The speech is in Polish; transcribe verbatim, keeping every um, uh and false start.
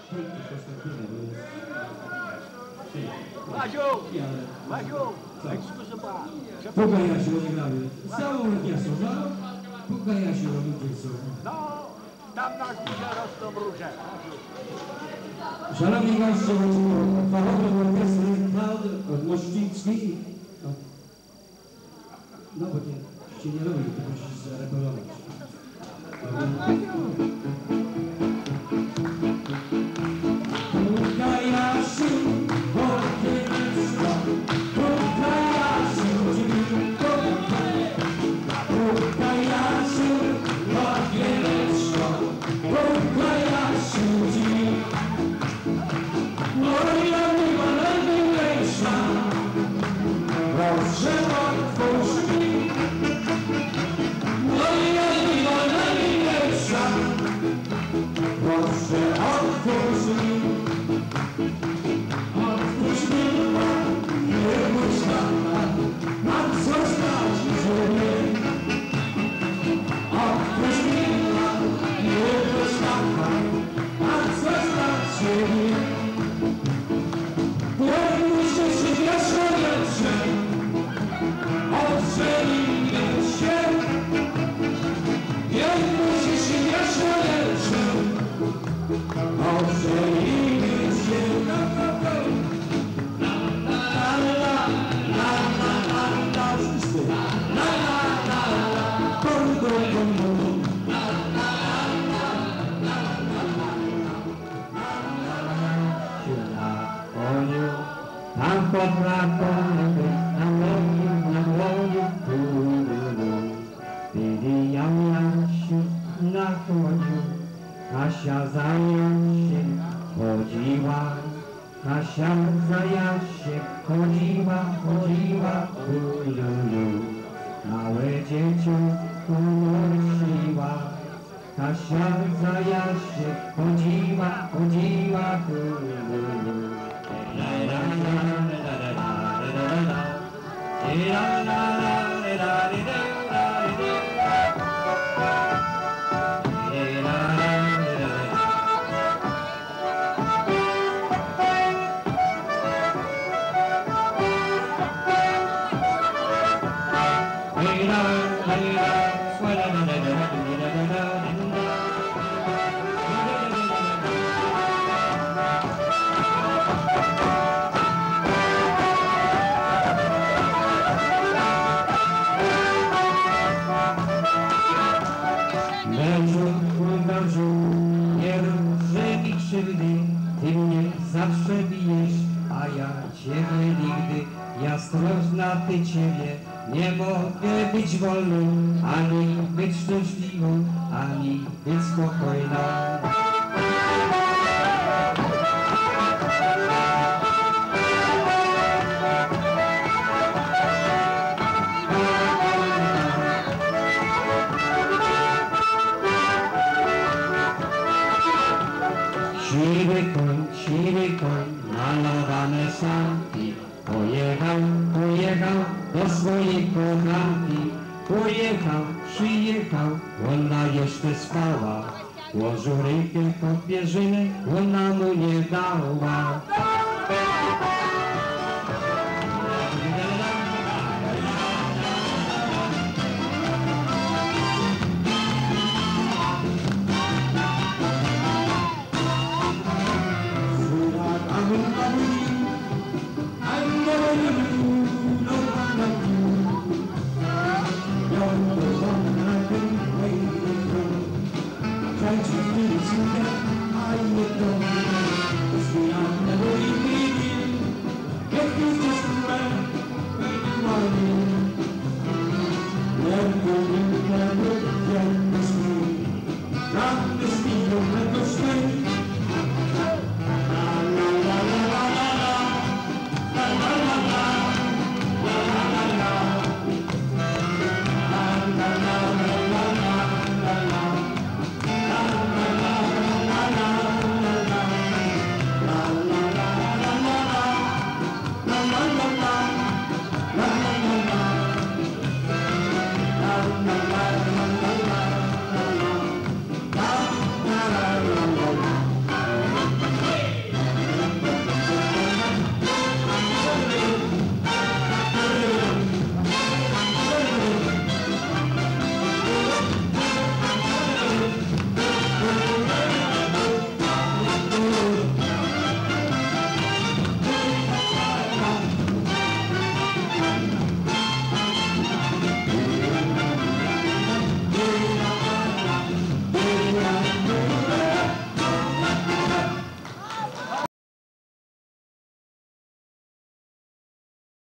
Maziu! Maziu! Excuse pas. Puka Jasiu odegramy całą orkiestrą, no? Puka Jasiu ludzie są. No, tam na górze rosną róże. Szanowni goście, fachowy orkiestry Klaud Mościcki. No bo nie, się nie robi, to musisz zareperować. Puka Jasiu, orkiestra, puka Jasiu, puka Jasiu, orkiestra, puka Jasiu, moja miła najmilsza, proszę otwórz mi. Moja miła najmilsza, proszę otwórz mi. Otwórz mi, nie bój się, mam coś dla ciebie. Otwórz mi, nie bój się, mam coś dla ciebie. Powinniście się wieszorzecze, odżenimy się. Powinniście się wieszorzecze, odżenimy się. La la la, la la la la, wszyscy. La la la la, bum bum bum bum. La la la la, la la la la. Tam pod rakonem, na moim, na moim polu. Gdy Jasiu nachodził, Kasia za Jasie chodziła. Kasia za Jasie chodziła, chodziła, ululu. Małe dzieciątko nosiła. Kasia za Jasie chodziła, chodziła, ululu. La la la la la la la la la la la Ty mnie zawsze bijesz, a ja ciebie nigdy. Ja ostrożna, ty ciebie. Nie mogę być wolną, ani być szczęśliwą, ani być spokojną. Siwy koń, siwy koń, malowane sanki. Pojechał, pojechał do swojej kochanki. Pojechał, przyjechał, ona jeszcze spała. Włożył rękę pod pierzynę, ona mu nie dała. Try to do it, I would go.